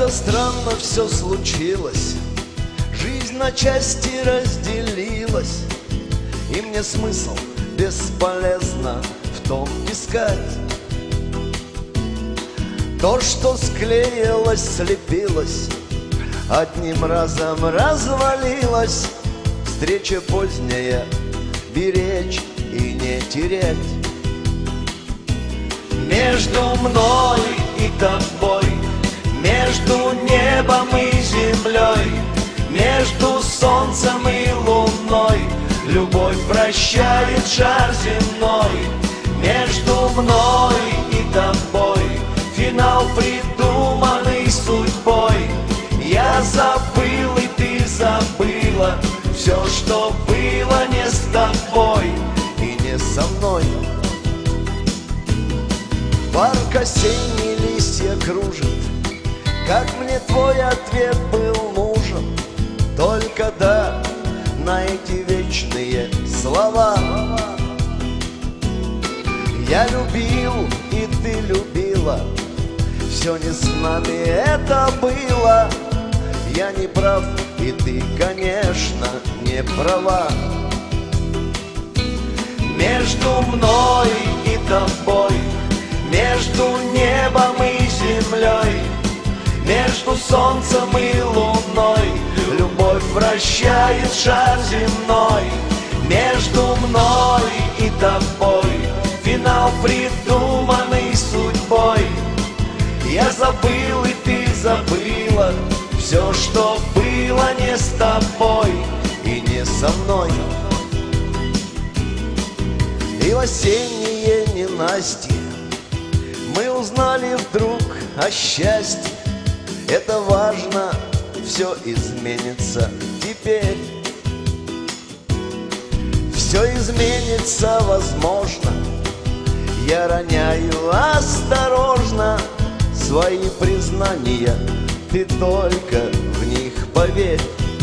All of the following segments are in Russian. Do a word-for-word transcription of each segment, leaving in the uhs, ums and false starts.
Как-то странно все случилось, жизнь на части разделилась, и мне смысл бесполезно в том искать. То, что склеилось, слепилось, одним разом развалилось. Встреча поздняя, беречь и не терять. Между мной и тобой, между небом и землей, между солнцем и луной любовь прощает шар земной. Между мной и тобой финал, придуманный судьбой. Я забыл, и ты забыла все, что было не с тобой и не со мной. Парк осенний, листья кружит, как мне твой ответ был нужен. Только да на эти вечные слова. Я любил, и ты любила, все не с нами это было. Я не прав, и ты, конечно, не права. Между мной и тобой, между небом и землей, между солнцем и луной любовь вращает шар земной. Между мной и тобой финал, придуманный судьбой. Я забыл, и ты забыла все, что было не с тобой и не со мной. И в осенние ненастье мы узнали вдруг о счастье. Это важно, все изменится теперь. Все изменится, возможно. Я роняю осторожно свои признания, ты только в них поверь.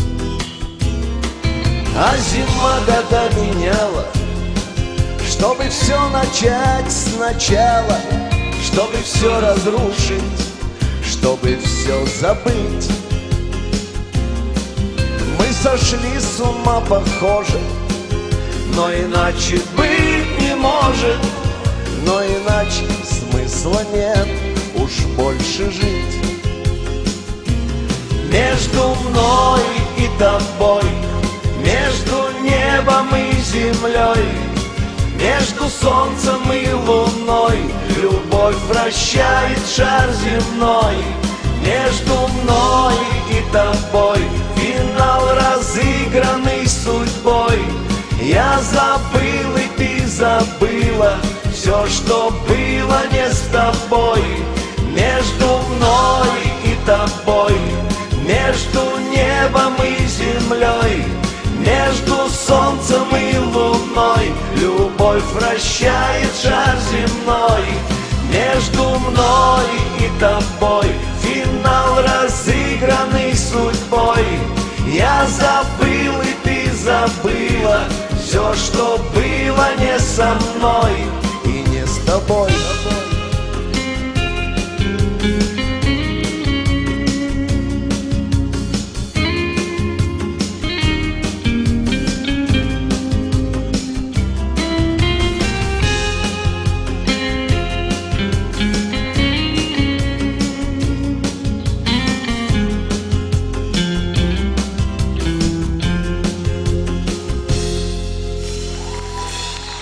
А зима года меняла, чтобы все начать сначала, чтобы все разрушить, чтобы все забыть. Мы сошли с ума, похоже, но иначе быть не может. Но иначе смысла нет уж больше жить. Между мной и тобой, между небом и землей, между солнцем и луной любовь вращает шар земной. Между мной и тобой финал, разыгранный судьбой. Я забыл, и ты забыла все, что было не с тобой. Между мной и тобой, между небом и землей, между солнцем и луной любовь вращает шар земной. Между мной и тобой финал, разыгранный судьбой. Я забыл, и ты забыла все, что было не со мной и не с тобой.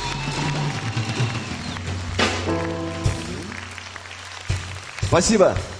Спасибо.